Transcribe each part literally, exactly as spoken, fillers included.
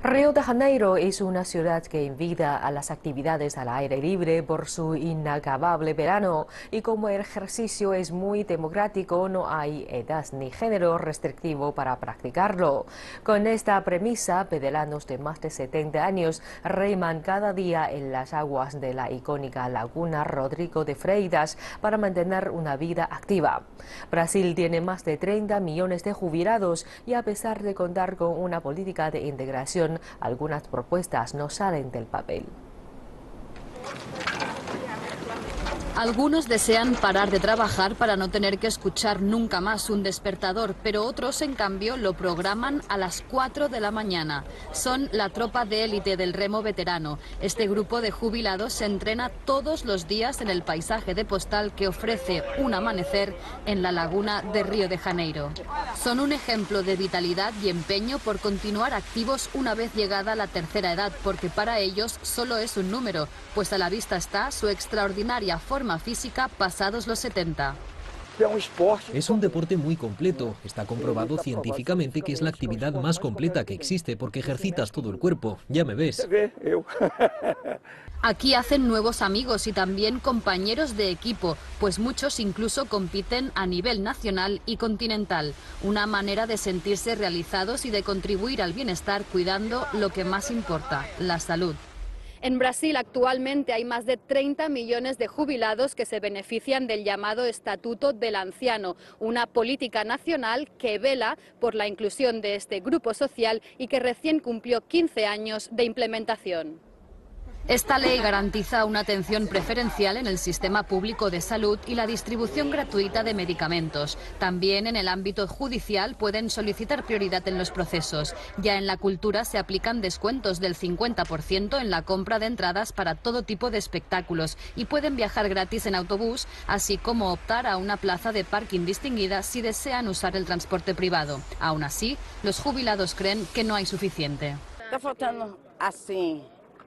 Río de Janeiro es una ciudad que invita a las actividades al aire libre por su inacabable verano y como el ejercicio es muy democrático, no hay edad ni género restrictivo para practicarlo. Con esta premisa, pedelanos de más de setenta años reman cada día en las aguas de la icónica laguna Rodrigo de Freitas para mantener una vida activa. Brasil tiene más de treinta millones de jubilados y a pesar de contar con una política de integración, algunas propuestas no salen del papel. Algunos desean parar de trabajar para no tener que escuchar nunca más un despertador, pero otros, en cambio, lo programan a las cuatro de la mañana. Son la tropa de élite del remo veterano. Este grupo de jubilados se entrena todos los días en el paisaje de postal que ofrece un amanecer en la laguna de Río de Janeiro. Son un ejemplo de vitalidad y empeño por continuar activos una vez llegada la tercera edad, porque para ellos solo es un número, pues a la vista está su extraordinaria forma física pasados los setenta. Es un deporte muy completo. Está comprobado científicamente que es la actividad más completa que existe porque ejercitas todo el cuerpo. Ya me ves. Aquí hacen nuevos amigos y también compañeros de equipo, pues muchos incluso compiten a nivel nacional y continental. Una manera de sentirse realizados y de contribuir al bienestar cuidando lo que más importa, la salud. En Brasil actualmente hay más de treinta millones de jubilados que se benefician del llamado Estatuto del Anciano, una política nacional que vela por la inclusión de este grupo social y que recién cumplió quince años de implementación. Esta ley garantiza una atención preferencial en el sistema público de salud y la distribución gratuita de medicamentos. También en el ámbito judicial pueden solicitar prioridad en los procesos. Ya en la cultura se aplican descuentos del cincuenta por ciento en la compra de entradas para todo tipo de espectáculos y pueden viajar gratis en autobús, así como optar a una plaza de parking distinguida si desean usar el transporte privado. Aún así, los jubilados creen que no hay suficiente. Está faltando así.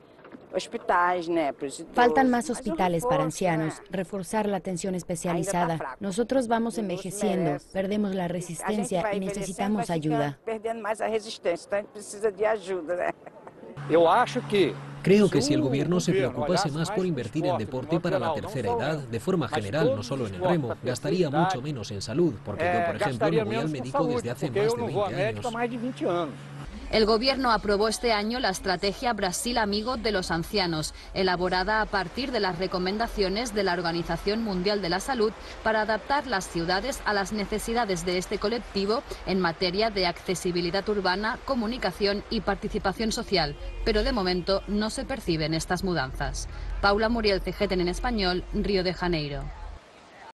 Faltan más hospitales para ancianos, reforzar la atención especializada. Nosotros vamos envejeciendo, perdemos la resistencia y necesitamos ayuda. Creo que si el gobierno se preocupase más por invertir en deporte para la tercera edad, de forma general, no solo en el remo, gastaría mucho menos en salud, porque yo, por ejemplo, no voy al médico desde hace más de veinte años. El gobierno aprobó este año la estrategia Brasil Amigo de los Ancianos, elaborada a partir de las recomendaciones de la Organización Mundial de la Salud para adaptar las ciudades a las necesidades de este colectivo en materia de accesibilidad urbana, comunicación y participación social. Pero de momento no se perciben estas mudanzas. Paula Muriel, C G T N en español, Río de Janeiro.